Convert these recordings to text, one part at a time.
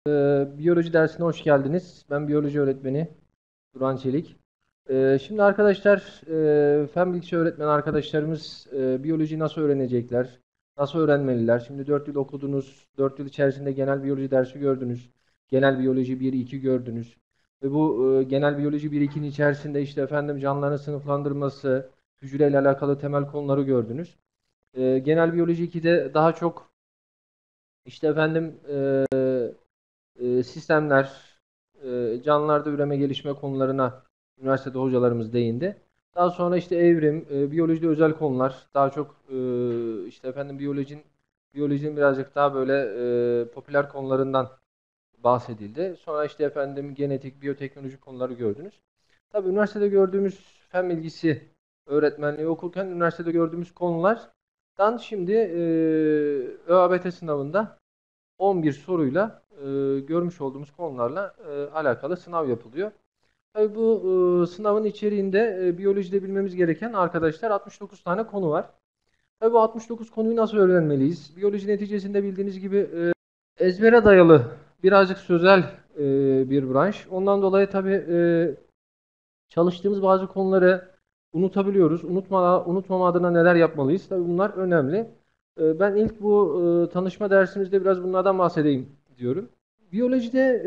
Biyoloji dersine hoş geldiniz. Ben biyoloji öğretmeni Duran Çelik. Şimdi arkadaşlar, fen bilgisi öğretmen arkadaşlarımız biyolojiyi nasıl öğrenecekler, nasıl öğrenmeliler? Şimdi 4 yıl okudunuz, 4 yıl içerisinde genel biyoloji dersi gördünüz. Genel biyoloji 1-2 gördünüz. Ve bu genel biyoloji 1-2'nin içerisinde işte efendim canlıların sınıflandırması, hücreyle alakalı temel konuları gördünüz. Genel biyoloji 2'de daha çok işte efendim sistemler, canlılarda üreme gelişme konularına üniversitede hocalarımız değindi. Daha sonra işte evrim, biyolojide özel konular, daha çok işte efendim biyolojinin birazcık daha böyle popüler konularından bahsedildi. Sonra işte efendim genetik, biyoteknoloji konuları gördünüz. Tabii üniversitede gördüğümüz fen bilgisi öğretmenliği okurken üniversitede gördüğümüz konulardan şimdi ÖABT sınavında 11 soruyla görmüş olduğumuz konularla alakalı sınav yapılıyor. Tabii bu sınavın içeriğinde biyolojide bilmemiz gereken arkadaşlar 69 tane konu var. Tabii bu 69 konuyu nasıl öğrenmeliyiz? Biyoloji neticesinde bildiğiniz gibi ezbere dayalı birazcık sözel bir branş. Ondan dolayı tabii çalıştığımız bazı konuları unutabiliyoruz. Unutmama adına neler yapmalıyız? Tabii bunlar önemli. Ben ilk bu tanışma dersimizde biraz bunlardan bahsedeyim diyorum. Biyolojide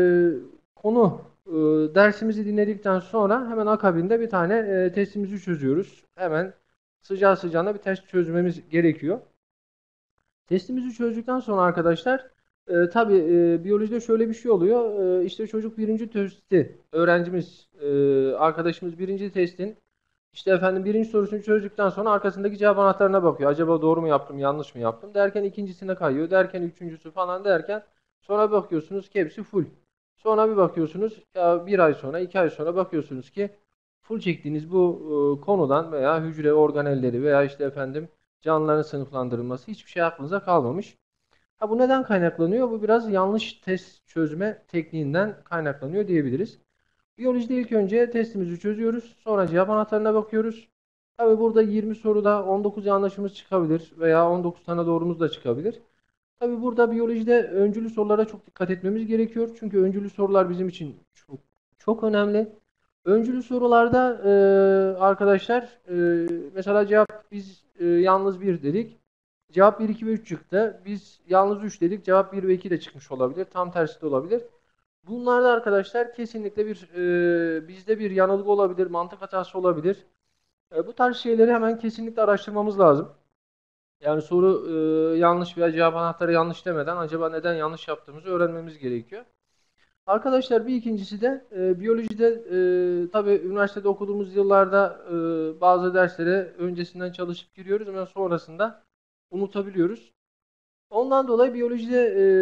konu dersimizi dinledikten sonra hemen akabinde bir tane testimizi çözüyoruz. Hemen sıcağı sıcağına bir test çözmemiz gerekiyor. Testimizi çözdükten sonra arkadaşlar tabii biyolojide şöyle bir şey oluyor. İşte çocuk birinci testi öğrencimiz arkadaşımız birinci testin işte efendim birinci sorusunu çözdükten sonra arkasındaki cevap anahtarına bakıyor. Acaba doğru mu yaptım, yanlış mı yaptım derken ikincisine kayıyor. Derken üçüncüsü falan derken sonra bakıyorsunuz ki hepsi full. Sonra bir bakıyorsunuz ya bir ay sonra, 2 ay sonra bakıyorsunuz ki full çektiğiniz bu konudan veya hücre organelleri veya işte efendim canlıların sınıflandırılması hiçbir şey aklınıza kalmamış. Ha, bu neden kaynaklanıyor? Bu biraz yanlış test çözme tekniğinden kaynaklanıyor diyebiliriz. Biyolojide ilk önce testimizi çözüyoruz. Sonra cevap anahtarına bakıyoruz. Tabii burada 20 soruda 19 yanlışımız çıkabilir veya 19 tane doğrumuz da çıkabilir. Tabii burada biyolojide öncülü sorulara çok dikkat etmemiz gerekiyor. Çünkü öncülü sorular bizim için çok çok önemli. Öncülü sorularda arkadaşlar mesela cevap biz yalnız bir dedik. Cevap bir 2 ve 3 çıktı. Biz yalnız 3 dedik. Cevap bir ve 2 de çıkmış olabilir. Tam tersi de olabilir. Bunlarda arkadaşlar kesinlikle bizde bir yanılgı olabilir, mantık hatası olabilir. Bu tarz şeyleri hemen kesinlikle araştırmamız lazım. Yani soru yanlış veya cevap anahtarı yanlış demeden acaba neden yanlış yaptığımızı öğrenmemiz gerekiyor. Arkadaşlar bir ikincisi de biyolojide tabii üniversitede okuduğumuz yıllarda bazı derslere öncesinden çalışıp giriyoruz ama sonrasında unutabiliyoruz. Ondan dolayı biyolojide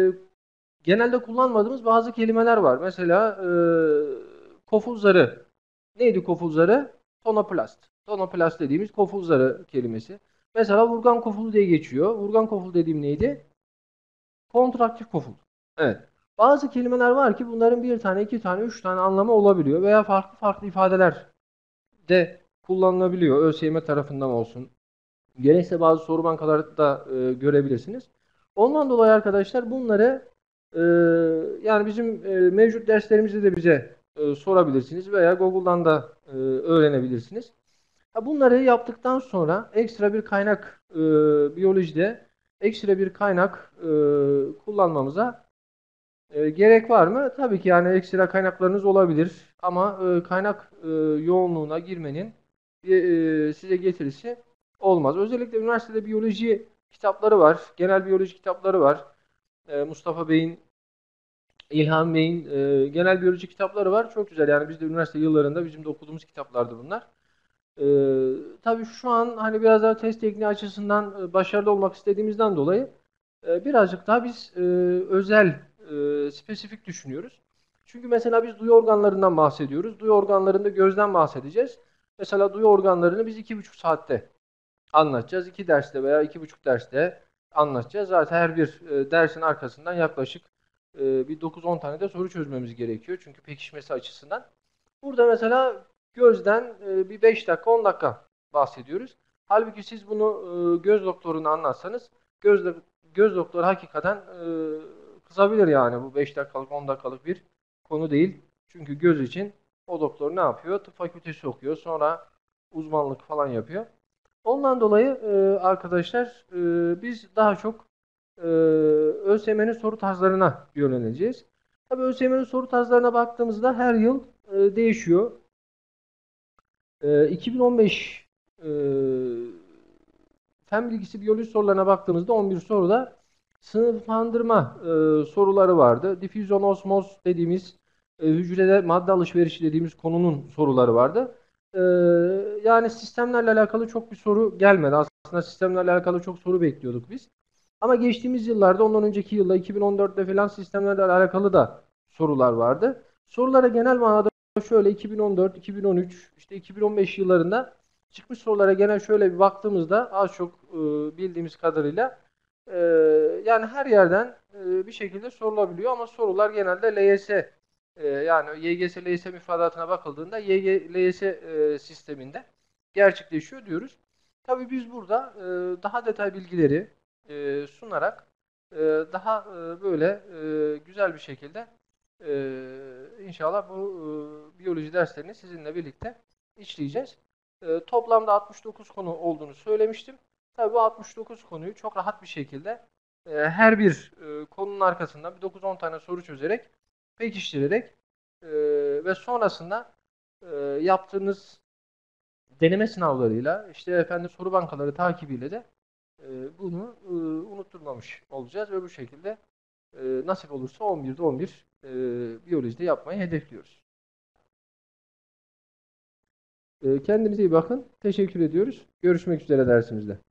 genelde kullanmadığımız bazı kelimeler var. Mesela koful zarı. Neydi koful zarı? Tonoplast. Tonoplast dediğimiz koful zarı kelimesi. Mesela vurgan kofulu diye geçiyor. Vurgan koful dediğim neydi? Kontraktif koful. Evet. Bazı kelimeler var ki bunların bir tane, iki tane, üç tane anlamı olabiliyor veya farklı farklı ifadeler de kullanılabiliyor. ÖSYM tarafından olsun. Gerekse bazı soru bankaları da görebilirsiniz. Ondan dolayı arkadaşlar bunları e, yani bizim mevcut derslerimizde de bize sorabilirsiniz veya Google'dan da öğrenebilirsiniz. Ha, bunları yaptıktan sonra ekstra bir kaynak biyolojide ekstra bir kaynak kullanmamıza gerek var mı? Tabii ki yani ekstra kaynaklarınız olabilir ama kaynak yoğunluğuna girmenin size getirisi olmaz. Özellikle üniversitede biyoloji kitapları var. Genel biyoloji kitapları var. Mustafa Bey'in, İlhan Bey'in genel biyoloji kitapları var. Çok güzel. Yani biz de üniversite yıllarında bizim de okuduğumuz kitaplardı bunlar. Tabii şu an hani biraz daha test tekniği açısından başarılı olmak istediğimizden dolayı birazcık daha biz özel, spesifik düşünüyoruz. Çünkü mesela biz duyu organlarından bahsediyoruz. Duyu organlarında gözden bahsedeceğiz. Mesela duyu organlarını biz 2,5 saatte anlatacağız. 2 derste veya 2,5 derste anlatacağız. Zaten her bir dersin arkasından yaklaşık bir 9-10 tane de soru çözmemiz gerekiyor. Çünkü pekişmesi açısından. Burada mesela gözden bir 5 dakika 10 dakika bahsediyoruz. Halbuki siz bunu göz doktoruna anlatsanız göz doktoru hakikaten kızabilir yani. Bu 5 dakikalık 10 dakikalık bir konu değil. Çünkü göz için o doktor ne yapıyor? Tıp fakültesi okuyor. Sonra uzmanlık falan yapıyor. Ondan dolayı arkadaşlar biz daha çok ÖSYM'nin soru tarzlarına yöneleceğiz. Tabii ÖSYM'nin soru tarzlarına baktığımızda her yıl değişiyor. 2015 e, fen bilgisi biyoloji sorularına baktığımızda 11 soruda sınıflandırma soruları vardı. Difüzyon osmoz dediğimiz hücrede madde alışverişi dediğimiz konunun soruları vardı. E, Yani sistemlerle alakalı çok bir soru gelmedi. Aslında sistemlerle alakalı çok soru bekliyorduk biz. Ama geçtiğimiz yıllarda, ondan önceki yılda 2014'te falan sistemlerle alakalı da sorular vardı. Sorulara genel manada şöyle 2014, 2013, işte 2015 yıllarında çıkmış sorulara genel şöyle bir baktığımızda az çok bildiğimiz kadarıyla e, yani her yerden bir şekilde sorulabiliyor ama sorular genelde LYS yani YGS LYS müfredatına bakıldığında YGS sisteminde gerçekleşiyor diyoruz. Tabii biz burada daha detay bilgileri sunarak daha böyle güzel bir şekilde inşallah bu biyoloji derslerini sizinle birlikte işleyeceğiz. Toplamda 69 konu olduğunu söylemiştim. Tabii bu 69 konuyu çok rahat bir şekilde her bir konunun arkasından bir 9-10 tane soru çözerek, pekiştirerek ve sonrasında yaptığınız deneme sınavlarıyla, işte efendim soru bankaları takibiyle de bunu unutturmamış olacağız ve bu şekilde nasip olursa 11'de 11 biyolojide yapmayı hedefliyoruz. Kendinize iyi bakın. Teşekkür ediyoruz. Görüşmek üzere dersimizde.